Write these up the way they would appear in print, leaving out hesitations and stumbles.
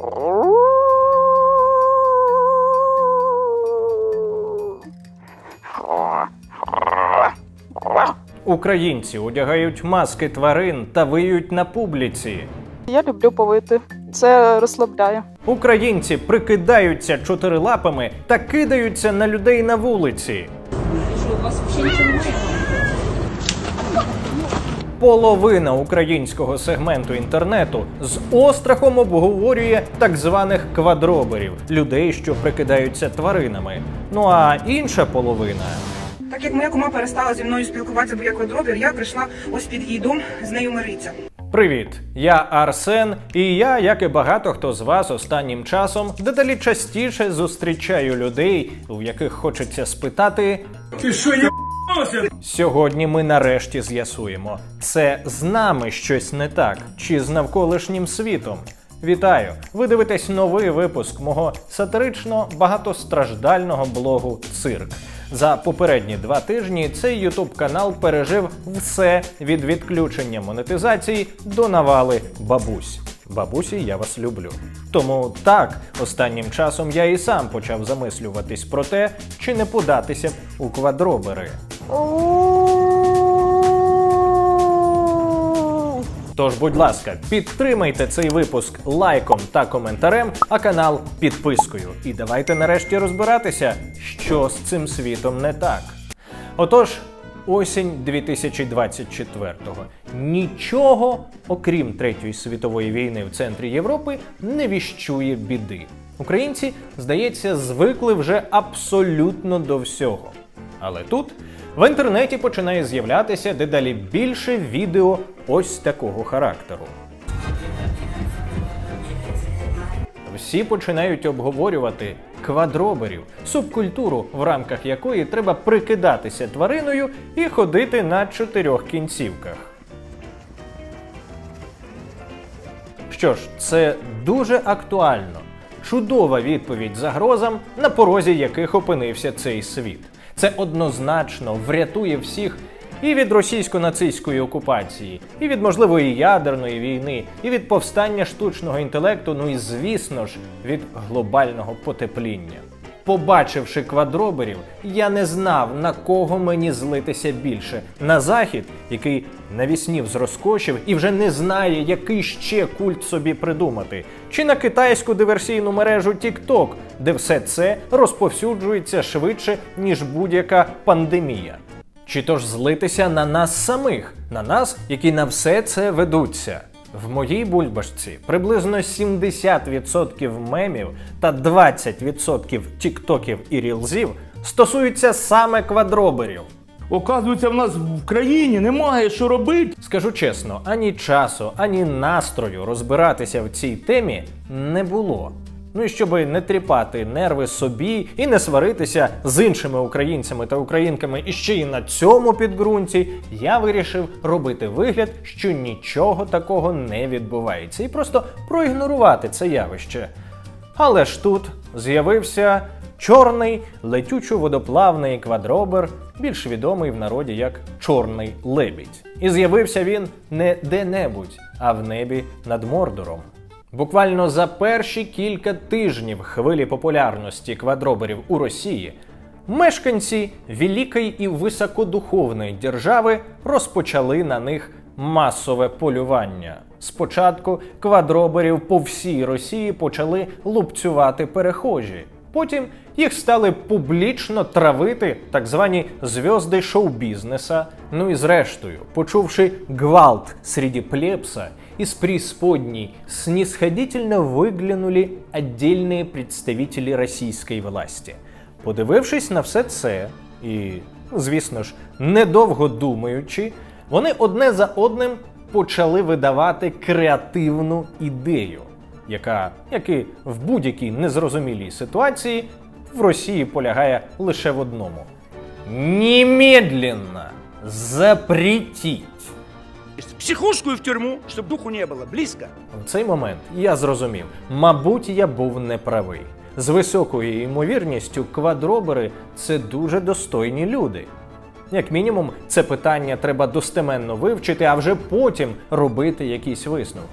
Українці одягають маски тварин та виють на публіці. Я люблю повити. Це розслабляє. Українці прикидаються чотирилапами та кидаються на людей на вулиці. Половина українського сегменту інтернету з острахом обговорює так званих квадроберів – людей, що прикидаються тваринами. Ну а інша половина... Так як моя кума перестала зі мною спілкуватися, бо я квадробер, я прийшла ось під її дом з нею миритися. Привіт, я Арсен, і я, як і багато хто з вас останнім часом, дедалі частіше зустрічаю людей, у яких хочеться спитати: «Ти що, єбався?» Сьогодні ми нарешті з'ясуємо, це з нами щось не так, чи з навколишнім світом. Вітаю! Ви дивитесь новий випуск мого сатирично-багатостраждального блогу «Цирк». За попередні 2 тижні цей YouTube-канал пережив все від відключення монетизації до навали бабусь. Бабусі, я вас люблю. Тому так, останнім часом я і сам почав замислюватись про те, чи не податися б у квадробери. Тож, будь ласка, підтримайте цей випуск лайком та коментарем, а канал підпискою. І давайте нарешті розбиратися, що з цим світом не так. Отож, осінь 2024-го. Нічого, окрім Третьої світової війни в центрі Європи, не віщує біди. Українці, здається, звикли вже абсолютно до всього. Але тут в інтернеті починає з'являтися дедалі більше відео ось такого характеру. Всі починають обговорювати квадроберів, субкультуру, в рамках якої треба прикидатися твариною і ходити на 4 кінцівках. Що ж, це дуже актуально. Чудова відповідь загрозам, на порозі яких опинився цей світ. Це однозначно врятує всіх і від російсько-нацистської окупації, і від можливої ядерної війни, і від повстання штучного інтелекту, ну і, звісно ж, від глобального потепління. Побачивши квадроберів, я не знав, на кого мені злитися більше. На Захід, який навіснів з розкошів і вже не знає, який ще культ собі придумати. Чи на китайську диверсійну мережу TikTok, де все це розповсюджується швидше, ніж будь-яка пандемія. Чи то ж злитися на нас самих, на нас, які на все це ведуться. В моїй бульбашці приблизно 70% мемів та 20% тіктоків і рілзів стосуються саме квадроберів. Оказується, в нас в країні немає що робити. Скажу чесно, ані часу, ані настрою розбиратися в цій темі не було. Ну і щоби не тріпати нерви собі і не сваритися з іншими українцями та українками іще й на цьому підґрунті, я вирішив робити вигляд, що нічого такого не відбувається, і просто проігнорувати це явище. Але ж тут з'явився чорний летючо-водоплавний квадробер, більш відомий в народі як Чорний лебідь. І з'явився він не де-небудь, а в небі над Мордором. Буквально за перші кілька тижнів хвилі популярності квадроберів у Росії мешканці великої і високодуховної держави розпочали на них масове полювання. Спочатку квадроберів по всій Росії почали лупцювати перехожі. Потім їх стали публічно травити так звані зв'язки шоу-бізнеса. Ну і зрештою, почувши гвалт среди плебса, из преисподней снисходительно выглянули отдельные представители російської власті. Подивившись на все це і, звісно ж, недовго думаючи, вони одне за одним почали видавати креативну ідею, яка, як і в будь-якій незрозумілій ситуації, в Росії полягає лише в одному – немедленно запретіть. В психушку і в тюрму, щоб духу не було. Близько. В цей момент я зрозумів, мабуть, я був неправий. З високою ймовірністю квадробери – це дуже достойні люди. Як мінімум, це питання треба достеменно вивчити, а вже потім робити якісь висновки.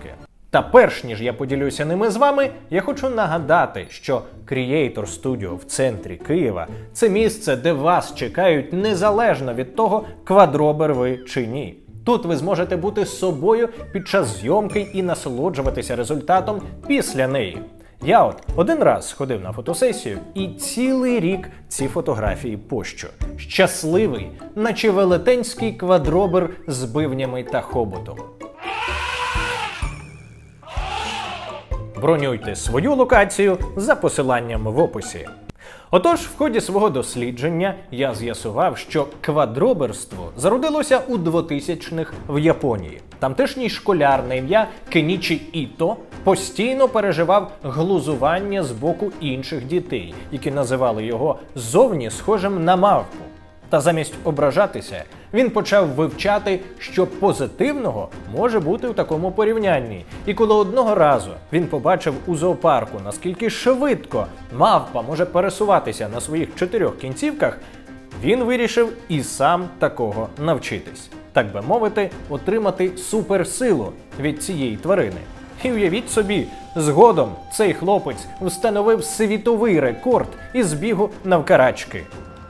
Та перш ніж я поділюся ними з вами, я хочу нагадати, що Creator Studio в центрі Києва – це місце, де вас чекають незалежно від того, квадробер ви чи ні. Тут ви зможете бути собою під час зйомки і насолоджуватися результатом після неї. Я один раз сходив на фотосесію і цілий рік ці фотографії пощу. Щасливий, наче велетенський квадробер з бивнями та хоботом. Бронюйте свою локацію за посиланням в описі. Отож, в ході свого дослідження я з'ясував, що квадроберство зародилося у 2000-х в Японії. Тамтешній школяр на ім'я Кенічі Іто постійно переживав глузування з боку інших дітей, які називали його зовні схожим на мавпу. Та замість ображатися, він почав вивчати, що позитивного може бути у такому порівнянні. І коли одного разу він побачив у зоопарку, наскільки швидко мавпа може пересуватися на своїх 4 кінцівках, він вирішив і сам такого навчитись. Так би мовити, отримати суперсилу від цієї тварини. І уявіть собі, згодом цей хлопець встановив світовий рекорд із бігу навкарачки.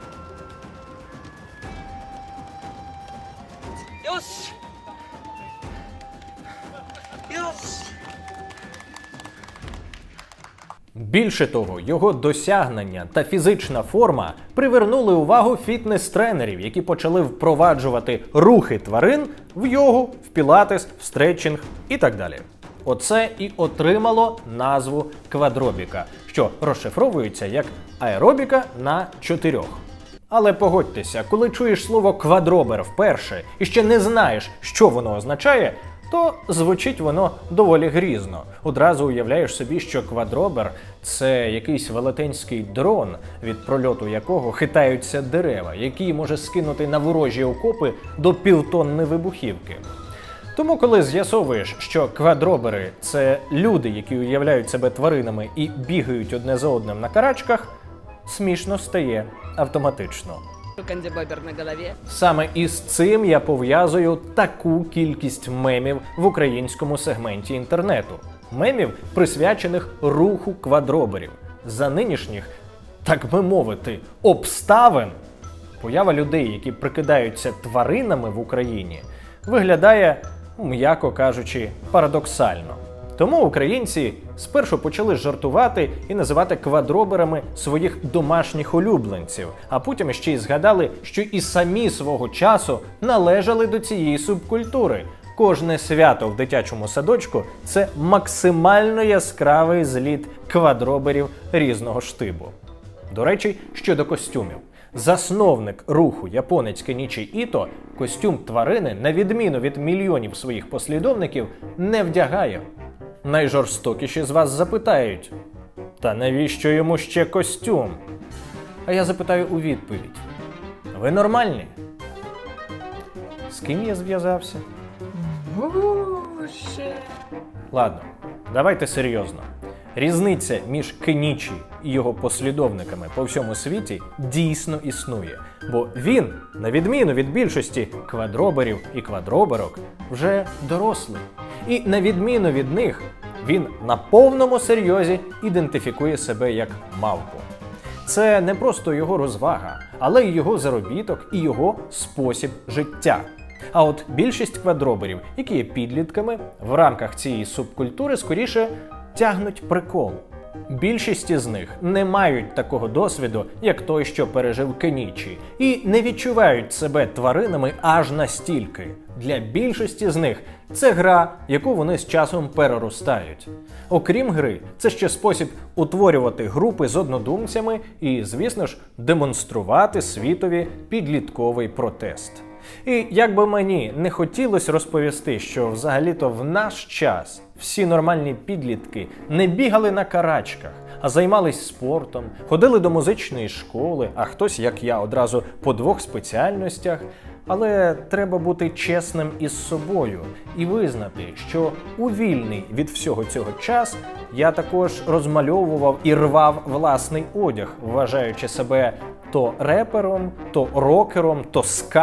Більше того, його досягнення та фізична форма привернули увагу фітнес-тренерів, які почали впроваджувати рухи тварин в йогу, в пілатес, в стретчинг і так далі. Оце і отримало назву квадробіка, що розшифровується як аеробіка на 4. Але погодьтеся, коли чуєш слово «квадробер» вперше і ще не знаєш, що воно означає, то звучить воно доволі грізно. Одразу уявляєш собі, що квадробер – це якийсь велетенський дрон, від прольоту якого хитаються дерева, який може скинути на ворожі окопи до півтонни вибухівки. Тому, коли з'ясовуєш, що квадробери – це люди, які уявляють себе тваринами і бігають одне за одним на карачках, смішно стає автоматично. Кандибобер на голові. Саме із цим я пов'язую таку кількість мемів в українському сегменті інтернету. Мемів, присвячених руху квадроберів. За нинішніх, так би мовити, обставин, поява людей, які прикидаються тваринами в Україні, виглядає, м'яко кажучи, парадоксально. Тому українці спершу почали жартувати і називати квадроберами своїх домашніх улюбленців, а потім ще й згадали, що і самі свого часу належали до цієї субкультури. Кожне свято в дитячому садочку – це максимально яскравий зліт квадроберів різного штибу. До речі, щодо костюмів. Засновник руху японець Кенічі Іто костюм тварини, на відміну від мільйонів своїх послідовників, не вдягає. Найжорстокіші з вас запитають: та навіщо йому ще костюм? А я запитаю у відповідь: ви нормальні? З ким я зв'язався? Боже. Ладно, давайте серйозно. Різниця між Кенічі і його послідовниками по всьому світі дійсно існує. Бо він, на відміну від більшості квадроберів і квадроберок, вже дорослий. І на відміну від них, він на повному серйозі ідентифікує себе як мавпу. Це не просто його розвага, але й його заробіток і його спосіб життя. А от більшість квадроберів, які є підлітками, в рамках цієї субкультури скоріше тягнуть прикол. Більшість із них не мають такого досвіду, як той, що пережив Кенічі, і не відчувають себе тваринами аж настільки. Для більшості з них це гра, яку вони з часом переростають. Окрім гри, це ще спосіб утворювати групи з однодумцями і, звісно ж, демонструвати світові підлітковий протест. І як би мені не хотілося розповісти, що взагалі-то в наш час всі нормальні підлітки не бігали на карачках, а займались спортом, ходили до музичної школи, а хтось, як я, одразу по 2 спеціальностях, але треба бути чесним із собою і визнати, що у вільний від всього цього час я також розмальовував і рвав власний одяг, вважаючи себе то репером, то рокером, то ска,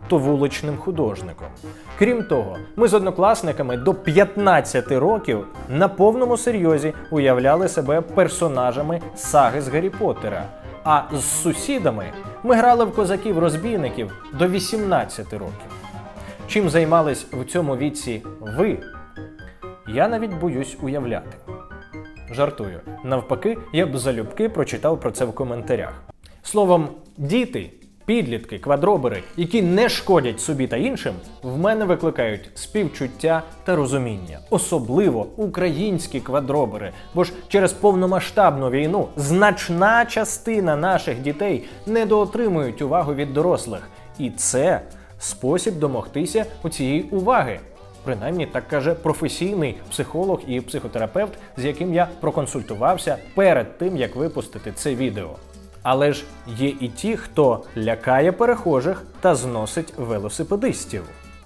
то вуличним художником. Крім того, ми з однокласниками до 15 років на повному серйозі уявляли себе персонажами саги з Гаррі Поттера, а з сусідами ми грали в козаків-розбійників до 18 років. Чим займались в цьому віці ви? Я навіть боюсь уявляти. Жартую. Навпаки, я б залюбки прочитав про це в коментарях. Словом, діти, підлітки, квадробери, які не шкодять собі та іншим, в мене викликають співчуття та розуміння. Особливо українські квадробери, бо ж через повномасштабну війну значна частина наших дітей недоотримують увагу від дорослих. І це спосіб домогтися у цієї уваги. Принаймні, так каже професійний психолог і психотерапевт, з яким я проконсультувався перед тим, як випустити це відео. Але ж є і ті, хто лякає перехожих та зносить велосипедистів.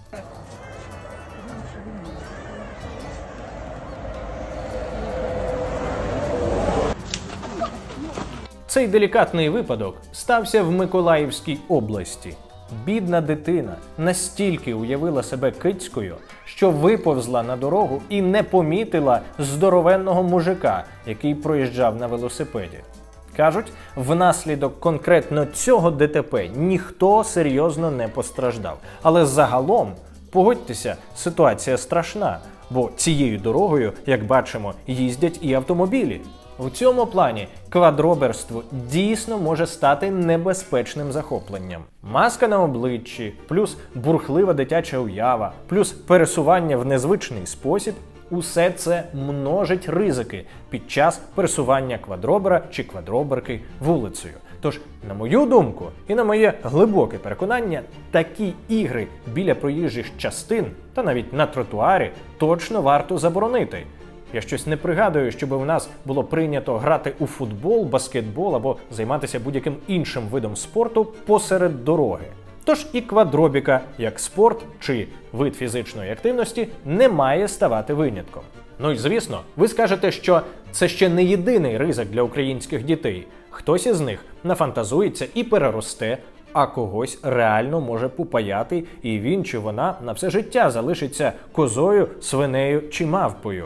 Цей делікатний випадок стався в Миколаївській області. Бідна дитина настільки уявила себе кицькою, що виповзла на дорогу і не помітила здоровенного мужика, який проїжджав на велосипеді. Кажуть, внаслідок конкретно цього ДТП ніхто серйозно не постраждав. Але загалом, погодьтеся, ситуація страшна, бо цією дорогою, як бачимо, їздять і автомобілі. В цьому плані квадроберство дійсно може стати небезпечним захопленням. Маска на обличчі, плюс бурхлива дитяча уява, плюс пересування в незвичний спосіб – усе це множить ризики під час пересування квадробера чи квадроберки вулицею. Тож, на мою думку і на моє глибоке переконання, такі ігри біля проїжджих частин та навіть на тротуарі точно варто заборонити. Я щось не пригадую, щоб в нас було прийнято грати у футбол, баскетбол або займатися будь-яким іншим видом спорту посеред дороги. Тож і квадробіка, як спорт чи вид фізичної активності, не має ставати винятком. Ну і звісно, ви скажете, що це ще не єдиний ризик для українських дітей. Хтось із них нафантазується і переросте, а когось реально може попаяти, і він чи вона на все життя залишиться козою, свинею чи мавпою.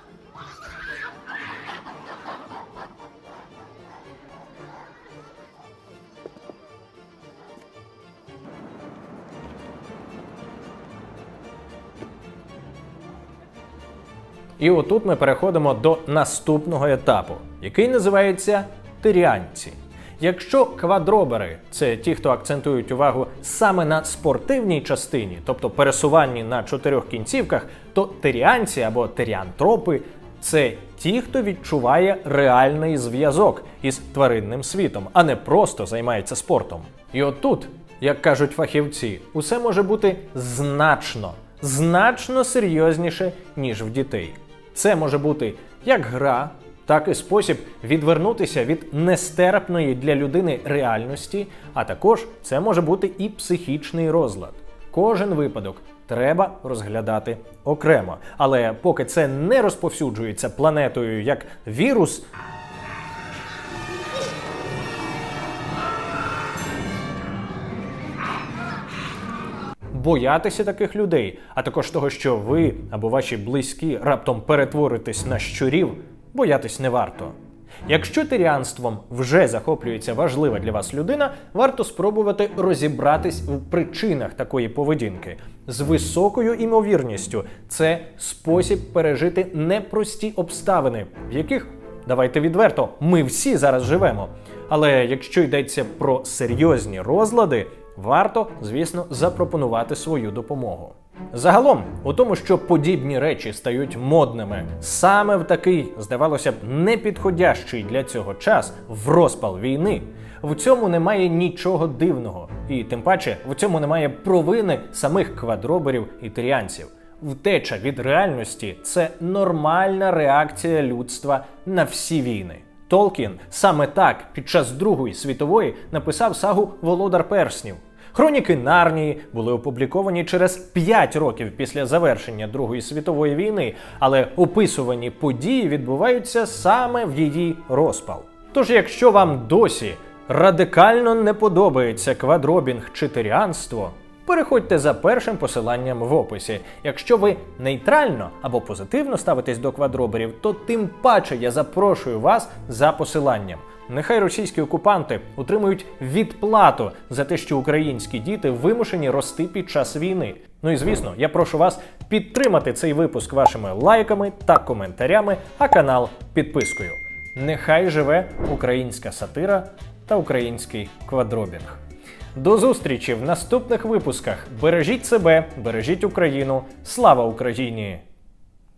І отут ми переходимо до наступного етапу, який називається теріанці. Якщо квадробери – це ті, хто акцентують увагу саме на спортивній частині, тобто пересуванні на 4 кінцівках, то теріанці або теріантропи – це ті, хто відчуває реальний зв'язок із тваринним світом, а не просто займається спортом. І отут, як кажуть фахівці, усе може бути значно серйозніше, ніж в дітей. Це може бути як гра, так і спосіб відвернутися від нестерпної для людини реальності, а також це може бути і психічний розлад. Кожен випадок треба розглядати окремо. Але поки це не розповсюджується планетою як вірус, боятися таких людей, а також того, що ви або ваші близькі раптом перетворитесь на щурів, боятись не варто. Якщо теріанством вже захоплюється важлива для вас людина, варто спробувати розібратись в причинах такої поведінки. З високою імовірністю це спосіб пережити непрості обставини, в яких, давайте відверто, ми всі зараз живемо. Але якщо йдеться про серйозні розлади, варто, звісно, запропонувати свою допомогу. Загалом, у тому, що подібні речі стають модними саме в такий, здавалося б, непідходящий для цього час, в розпал війни, в цьому немає нічого дивного. І тим паче, в цьому немає провини самих квадроберів і теріанців. Втеча від реальності – це нормальна реакція людства на всі війни. Толкін саме так під час Другої світової написав сагу «Володар перснів». Хроніки Нарнії були опубліковані через 5 років після завершення Другої світової війни, але описувані події відбуваються саме в її розпал. Тож, якщо вам досі радикально не подобається квадробінг чи теріанство, переходьте за першим посиланням в описі. Якщо ви нейтрально або позитивно ставитесь до квадроберів, то тим паче я запрошую вас за посиланням. Нехай російські окупанти отримують відплату за те, що українські діти вимушені рости під час війни. Ну і звісно, я прошу вас підтримати цей випуск вашими лайками та коментарями, а канал підпискою. Нехай живе українська сатира та український квадробінг. До зустрічі в наступних випусках. Бережіть себе, бережіть Україну. Слава Україні!